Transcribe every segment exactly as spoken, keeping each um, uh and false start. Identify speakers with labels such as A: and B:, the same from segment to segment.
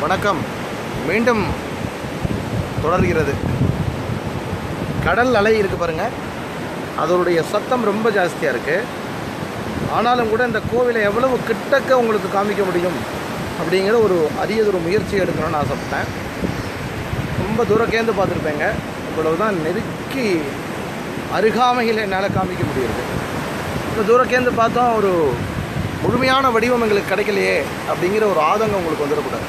A: வணக்கம். மீண்டும் தொடர்கிறது. கடல் அலை இருக்குது பாருங்கள், அதனுடைய சத்தம் ரொம்ப ஜாஸ்தியாக இருக்குது. ஆனாலும் கூட இந்த கோவிலை எவ்வளவு கிட்டக்க உங்களுக்கு காமிக்க முடியும் அப்படிங்கிற ஒரு அரியதொரு முயற்சி எடுக்கணும்னு ஆசைப்பட்டேன். ரொம்ப தூரக்கேந்து பார்த்துருப்பேங்க. இவ்வளவு தான் நெருக்கி அருகாமையில் என்னால் காமிக்க முடியுது. இப்போ தூரக்கேந்து பார்த்தோம், ஒரு முழுமையான வடிவம் எங்களுக்கு கிடைக்கலையே அப்படிங்கிற ஒரு ஆதங்கம் உங்களுக்கு வந்துடக்கூடாது.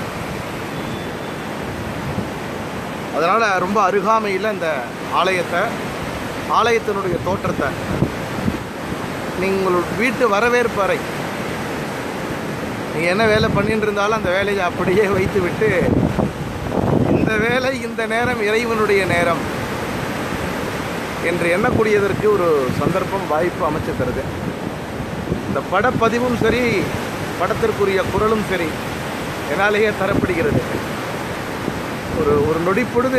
A: அதனால் ரொம்ப அருகாமையில் இந்த ஆலயத்தை, ஆலயத்தினுடைய தோற்றத்தை, நீங்கள் வீட்டு வரவேற்பு அறை, நீங்கள் என்ன வேலை பண்ணிட்டு இருந்தாலும் அந்த வேலையை அப்படியே வைத்து விட்டு, இந்த வேலை இந்த நேரம் இறைவனுடைய நேரம் என்று எண்ணக்கூடியதற்கு ஒரு சந்தர்ப்பம், வாய்ப்பு அமைச்சு தருது. இந்த படப்பதிவும் சரி, படத்திற்குரிய குரலும் சரி, என்னாலேயே தரப்படுகிறது. ஒரு ஒரு நொடி பொழுது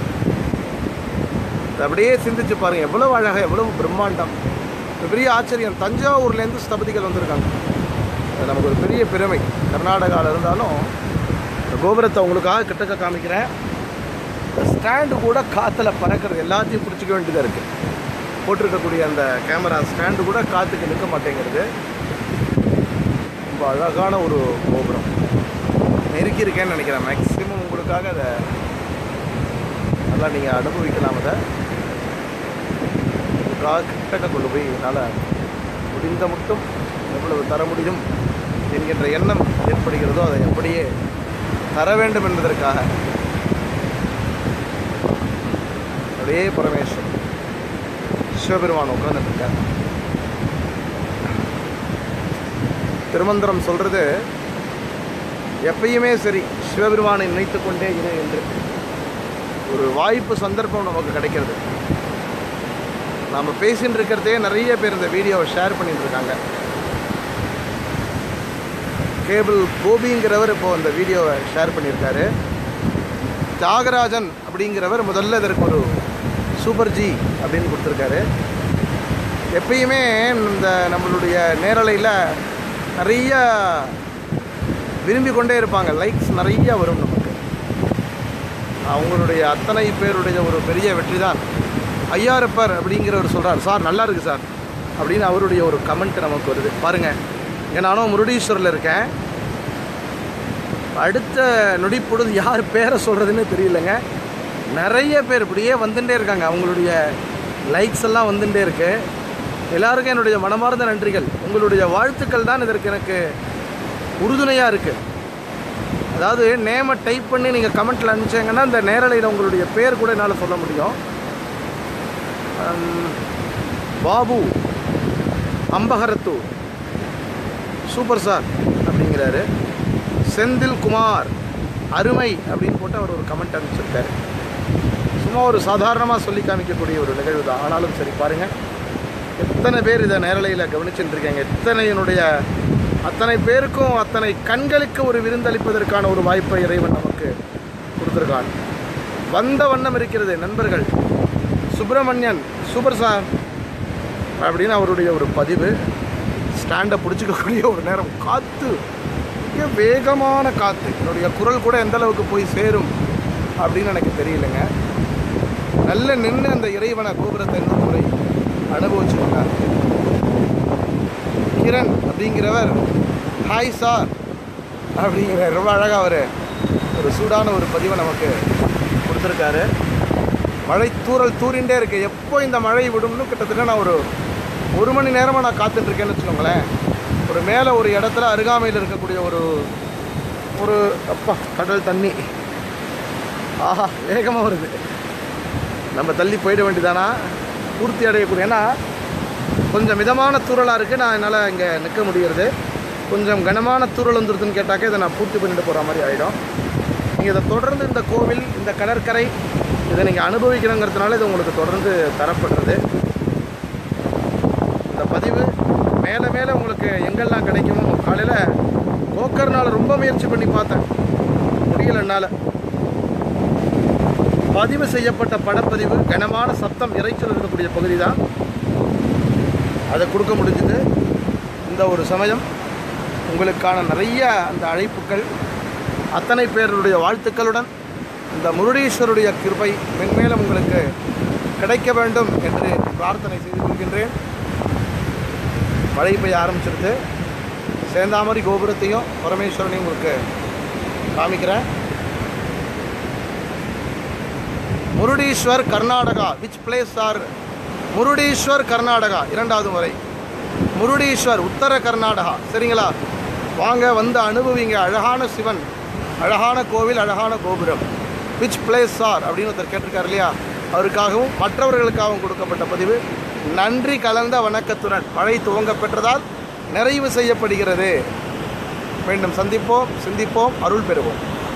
A: அப்படியே சிந்திச்சு பாருங்கள், எவ்வளோ அழகாக, எவ்வளவு பிரம்மாண்டம். ஒரு பெரிய ஆச்சரியம். தஞ்சாவூர்லேருந்து ஸ்தபதிகள் வந்திருக்காங்க. அது நமக்கு ஒரு பெரிய பெருமை. கர்நாடகாவில் இருந்தாலும் இந்த கோபுரத்தை உங்களுக்காக கிட்டக்க காமிக்கிறேன். ஸ்டாண்டு கூட காற்றுல பறக்கிறது, எல்லாத்தையும் பிடிச்சிக்க வேண்டியதாக இருக்குது. போட்டிருக்கக்கூடிய அந்த கேமரா ஸ்டாண்டு கூட காற்றுக்கு நிற்க மாட்டேங்கிறது. ரொம்ப அழகான ஒரு கோபுரம். நெருக்கி இருக்கேன்னு நினைக்கிறேன். மேக்ஸிமம் உங்களுக்காக அதை நல்லா நீங்கள் அனுபவிக்கலாம். அதை உங்களுக்காக கிட்டக்க கொண்டு போய் என்னால் முடிந்த மட்டும் எவ்வளவு தர முடியும் என்கின்ற எண்ணம் ஏற்படுகிறதோ அதை எப்படியே தர வேண்டும் என்பதற்காக அப்படியே பரமேஸ்வரன் சிவபெருமான் உட்கார்ந்துருக்கார். திருமந்திரம் சொல்கிறது எப்பயுமே சரி, சிவபெருமானை நினைத்து கொண்டே இரு என்று ஒரு வாய்ப்பு, சந்தர்ப்பம் நமக்கு கிடைக்கிறது. நாம் பேசின்னு இருக்கிறதே நிறைய பேர் இந்த வீடியோவை ஷேர் பண்ணிட்டு இருக்காங்க. கேபிள் கோபிங்கிறவர் இப்போ இந்த வீடியோவை ஷேர் பண்ணியிருக்காரு. தியாகராஜன் அப்படிங்கிறவர் முதல்ல இதற்கு ஒரு சூப்பர் ஜி அப்படின்னு கொடுத்துருக்காரு. எப்பயுமே இந்த நம்மளுடைய நேரலையில் நிறைய விரும்பி கொண்டே இருப்பாங்க, லைக்ஸ் நிறைய வரும் நமக்கு. அவங்களுடைய அத்தனை பேருடைய ஒரு பெரிய வெற்றி தான். ஐயாரப்பர் அப்படிங்கிறவர் சொல்கிறார், சார் நல்லா இருக்குது சார் அப்படின்னு அவருடைய ஒரு கமெண்ட் நமக்கு வருது. பாருங்கள், ஏன்னா நானும் முருடீஸ்வரில் இருக்கேன். அடுத்த நொடிப்பொழுது யார் பேரை சொல்கிறதுன்னு தெரியலங்க. நிறைய பேர் இப்படியே வந்துட்டே இருக்காங்க. அவங்களுடைய லைக்ஸ் எல்லாம் வந்துட்டே இருக்கு. எல்லாருக்கும் என்னுடைய மனமார்ந்த நன்றிகள். உங்களுடைய வாழ்த்துக்கள் தான் இதற்கு எனக்கு உறுதுணையாக இருக்குது. அதாவது நேமை டைப் பண்ணி நீங்கள் கமெண்ட்டில் அனுப்பிச்சிங்கன்னா இந்த நேரலையில் உங்களுடைய பேர் கூட என்னால் சொல்ல முடியும். பாபு அம்பகரத்தூர் சூப்பர் சார் அப்படிங்கிறாரு. செந்தில் குமார் அருமை அப்படின்னு போட்டு அவர் ஒரு கமெண்ட் அனுப்பிச்சிருக்காரு. சும்மா ஒரு சாதாரணமாக சொல்லி காமிக்கக்கூடிய ஒரு நிகழ்வு தான். ஆனாலும் சரி, பாருங்கள் எத்தனை பேர் இதை நேரலையில் கவனிச்சுட்டு இருக்கீங்க. எத்தனை என்னுடைய அத்தனை பேருக்கும், அத்தனை கண்களுக்கு ஒரு விருந்தளிப்பதற்கான ஒரு வாய்ப்பை இறைவன் நமக்கு கொடுத்துருக்கான். வந்த வண்ணம் இருக்கிறது நண்பர்கள். சுப்பிரமணியன் சூப்பர் சார் அப்படின்னு அவருடைய ஒரு பதிவு. ஸ்டாண்டை பிடிச்சிக்கக்கூடிய ஒரு நேரம், காற்று மிக வேகமான காற்று. என்னுடைய குரல் கூட எந்த அளவுக்கு போய் சேரும் அப்படின்னு எனக்கு தெரியலைங்க. நல்ல நின்று அந்த இறைவனை கோபுரத்தை இன்னொரு முறை அனுபவிச்சுருக்காங்க. கிரண் அப்படிங்கிறவர் ஹாய் சார் அப்படிங்கிற ரொம்ப அழகாக அவர் ஒரு சூடான ஒரு பதிவை நமக்கு கொடுத்துருக்காரு. மழை தூறல் தூரிண்டே இருக்குது. எப்போ இந்த மழை விடும்னு கிட்டத்தட்ட நான் ஒரு ஒரு மணி நேரமாக நான் காத்துட்ருக்கேன்னு வச்சுக்கோங்களேன். ஒரு மேலே ஒரு இடத்துல அருகாமையில் இருக்கக்கூடிய ஒரு ஒரு அப்பா கடல் தண்ணி, ஆஹா வேகமாக வருது. நம்ம தள்ளி போயிட வேண்டியதானா, பூர்த்தி அடையக்கூடிய. ஏன்னா கொஞ்சம் மிதமான தூறலாக இருக்குது. நான் என்னால் இங்கே நிற்க முடிகிறது. கொஞ்சம் கனமான தூறல் வந்துருதுன்னு கேட்டாக்க இதை நான் பூர்த்தி பண்ணிட்டு போகிற மாதிரி ஆகிடும். நீங்கள் இதை தொடர்ந்து இந்த கோவில், இந்த கடற்கரை இதை நீங்கள் அனுபவிக்கணுங்கிறதுனால இது உங்களுக்கு தொடர்ந்து தரப்படுறது. இந்த பதிவு மேலே மேலே உங்களுக்கு எங்கெல்லாம் கிடைக்குமோ. காலையில் கோக்கர்னால் ரொம்ப முயற்சி பண்ணி பார்த்தேன், முடியல என்னால். பதிவு செய்யப்பட்ட படப்பதிவு, கனமான சத்தம், இறைச்சல் இருக்கக்கூடிய பகுதி தான், அதை கொடுக்க முடிஞ்சுது. இந்த ஒரு சமயம் உங்களுக்கான நிறைய அந்த அழைப்புகள் அத்தனை பேருடைய வாழ்த்துக்களுடன் இந்த முருடீஸ்வருடைய கிருபை மென்மேலும் உங்களுக்கு கிடைக்க வேண்டும் என்று பிரார்த்தனை செய்து கொள்கின்றேன். மழை பெய்ய ஆரம்பிச்சிருது. சேந்தாமரி கோபுரத்தையும் பரமேஸ்வரனையும் உங்களுக்கு காமிக்கிறேன். Murudeshwar Karnataka. Which place are Murudeshwar Karnataka? இரண்டாவது முறை முருடீஸ்வர் உத்தர கர்நாடகா. சரிங்களா? வாங்க வந்து அனுபவிங்க. அழகான சிவன், அழகான கோவில், அழகான கோபுரம். விச் பிளேஸ் ஆர் அப்படின்னு ஒருத்தர் கேட்டிருக்கார் இல்லையா? அவருக்காகவும் மற்றவர்களுக்காகவும் கொடுக்கப்பட்ட பதிவு. நன்றி கலந்த வணக்கத்துடன் மழை துவங்க பெற்றதால் நிறைவு செய்யப்படுகிறது. மீண்டும் சந்திப்போம், சிந்திப்போம், அருள் பெறுவோம்.